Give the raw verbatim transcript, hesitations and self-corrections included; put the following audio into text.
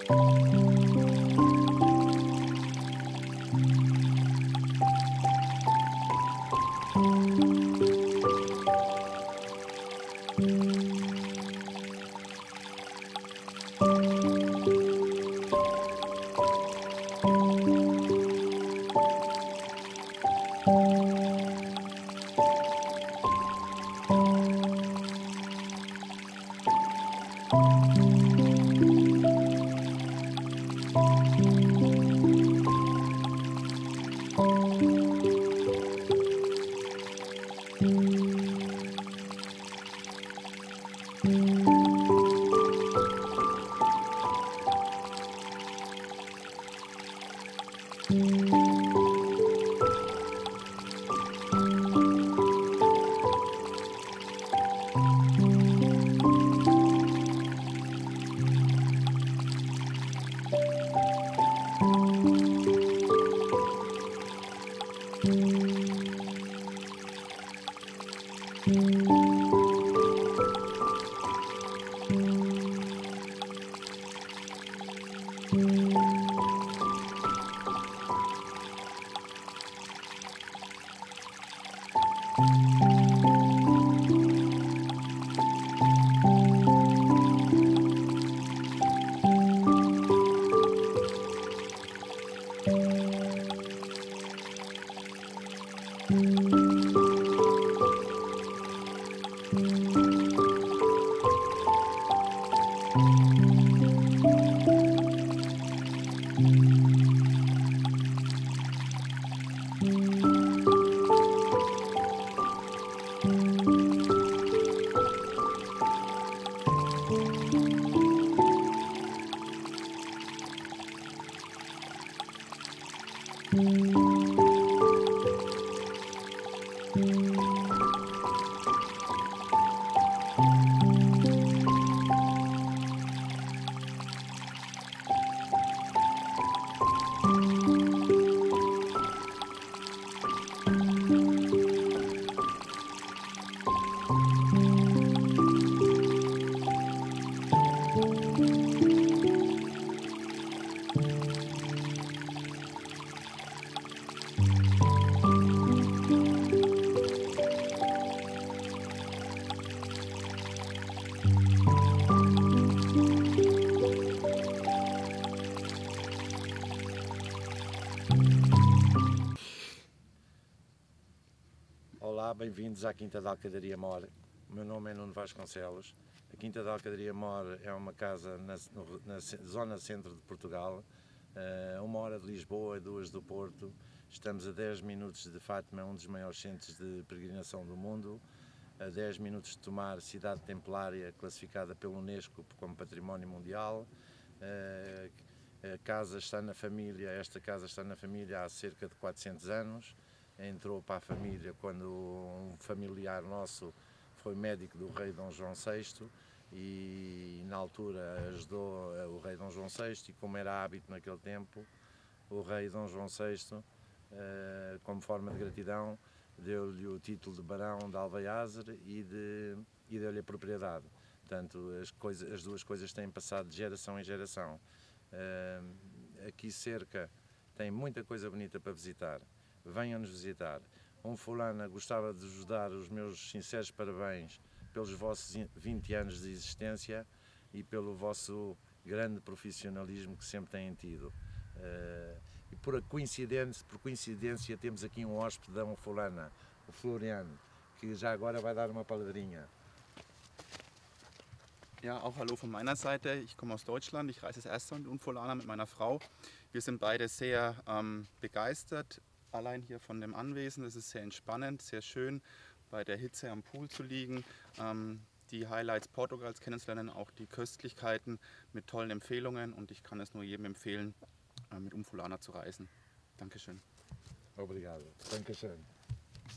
Olá, bem-vindos à Quinta da Alcadaria Mor. O meu nome é Nuno Vasconcelos. A Quinta da Alcadaria Mor é uma casa na, no, na zona centro de Portugal, uh, uma hora de Lisboa e duas do Porto. Estamos a dez minutos de Fátima, um dos maiores centros de peregrinação do mundo, a dez minutos de Tomar, cidade templária classificada pela Unesco como Património Mundial. Uh, a casa está na família, esta casa está na família há cerca de quatrocentos anos. Entrou para a família quando um familiar nosso foi médico do rei Dom João sexto e na altura ajudou o rei Dom João sexto, e como era hábito naquele tempo, o rei Dom João sexto, como forma de gratidão, deu-lhe o título de barão de Alvaiazer e, de, e deu-lhe a propriedade. Portanto, as, coisas, as duas coisas têm passado de geração em geração. Aqui cerca tem muita coisa bonita para visitar. Venham-nos visitar. Um fulana, gostava de vos dar os meus sinceros parabéns pelos vossos vinte anos de existência e pelo vosso grande profissionalismo que sempre têm tido. Uh, e por coincidência, por coincidência temos aqui um hóspede da Unfulana, o Floriano, que já agora vai dar uma palavrinha. Ja, auch hallo von meiner Seite. Ich komme aus Deutschland, ich reise das erste Mal mit Unfulana mit meiner Frau. Wir sind beide sehr ähm, begeistert, allein hier von dem Anwesen. Es ist sehr entspannend, sehr schön, bei der Hitze am Pool zu liegen, ähm, die Highlights Portugals kennenzulernen, auch die Köstlichkeiten mit tollen Empfehlungen, und ich kann es nur jedem empfehlen, äh, mit Unfulana zu reisen. Dankeschön. Obrigado. Dankeschön.